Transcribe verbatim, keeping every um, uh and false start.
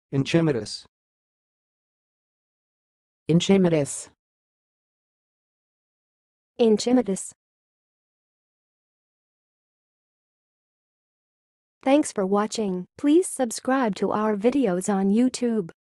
enchymatous, enchymatous, enchymatous. Thanks for watching. Please subscribe to our videos on YouTube.